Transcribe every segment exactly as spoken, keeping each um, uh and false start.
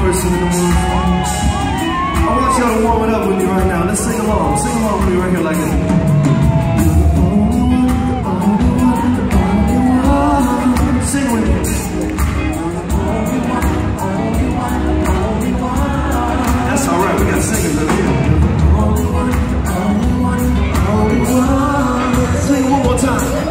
person in the world. I want y'all to warm it up with me right now. Let's sing along. Sing along with me right here like this. Sing with me. That's all right. We got singers over here. Sing it one more time.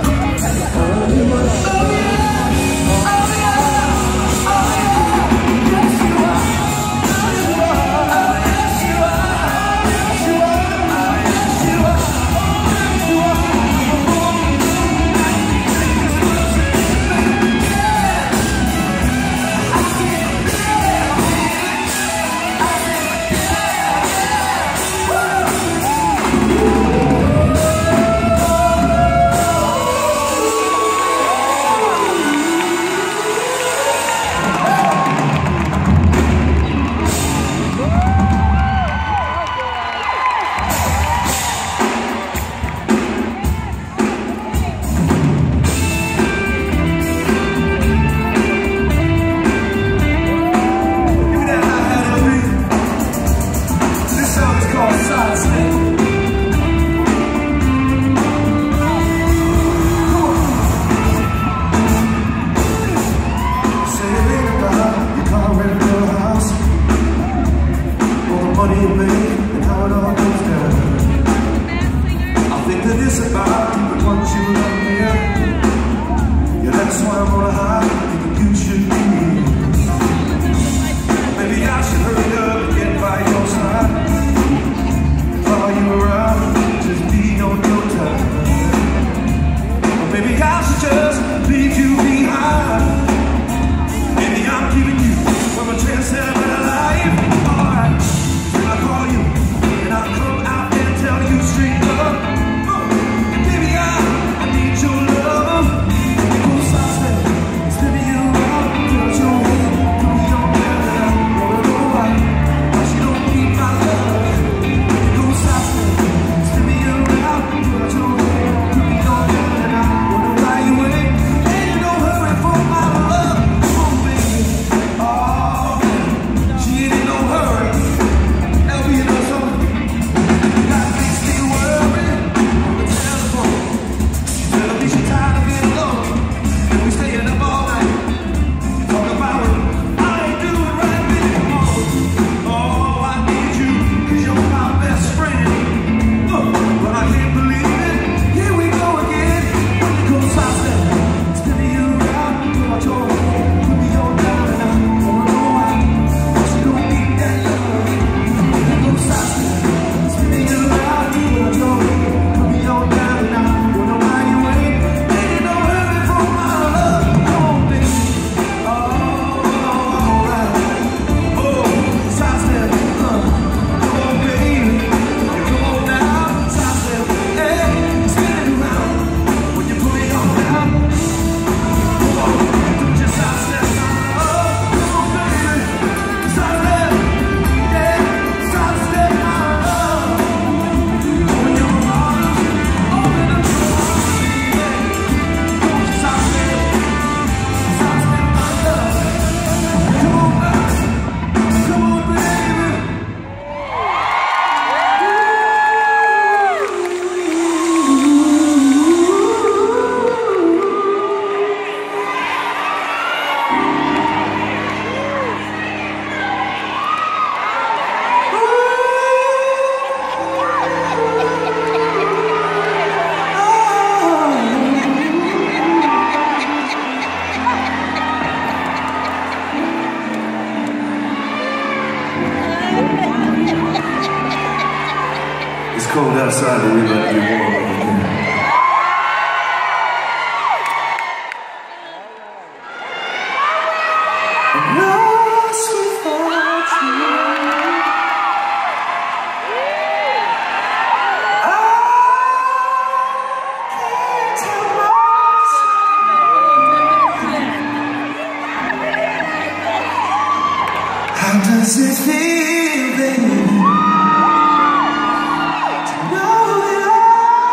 It's cold outside, but we like to be warm over here. I'm lost without you. I can't tell myself. How does it feel, baby? To know that I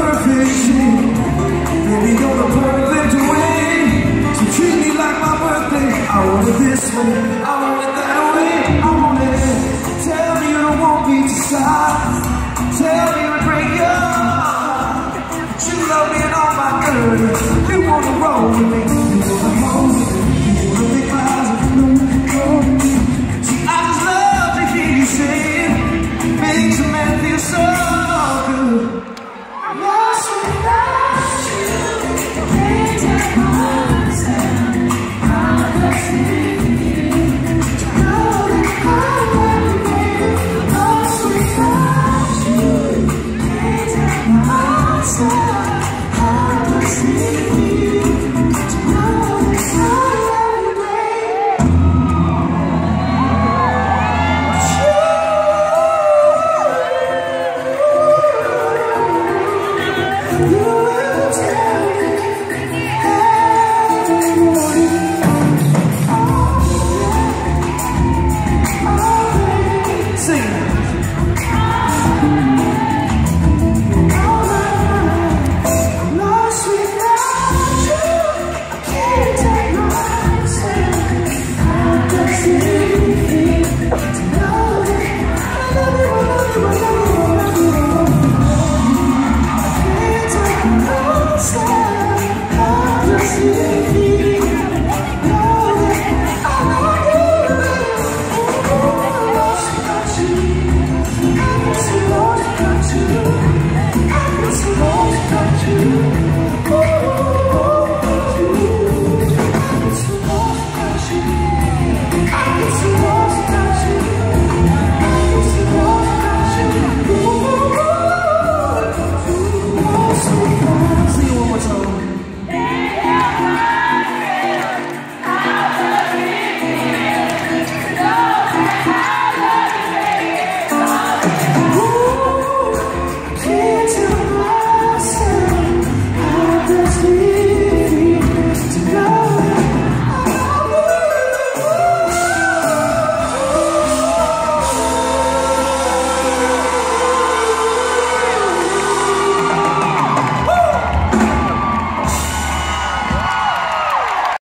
perfect shape. Baby, you're the perfect way. So treat me like my birthday. I want it this way, I want it that way, I want it. Tell me you don't want me to stop. Tell me to break your heart. You love me and all my girls. You wanna roll with me, you wanna roll with me, you wanna make my eyes no, no. See, I just love to hear you say it. Makes a man feel so good. You're so nice. Can't take myself. I'm blessing you. To know that I love you. You're so nice. Can't take myself. I'm blessing you. To know that I love you, babe. You